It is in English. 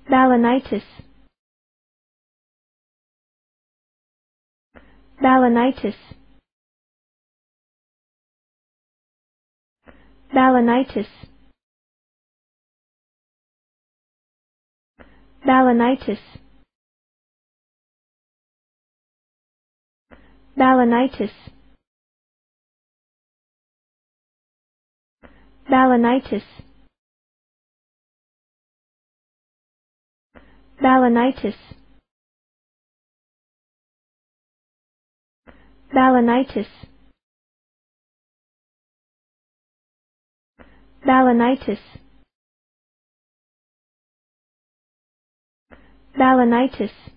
Balanitis. Balanitis. Balanitis. Balanitis. Balanitis. Balanitis. Balanitis. Balanitis. Balanitis. Balanitis.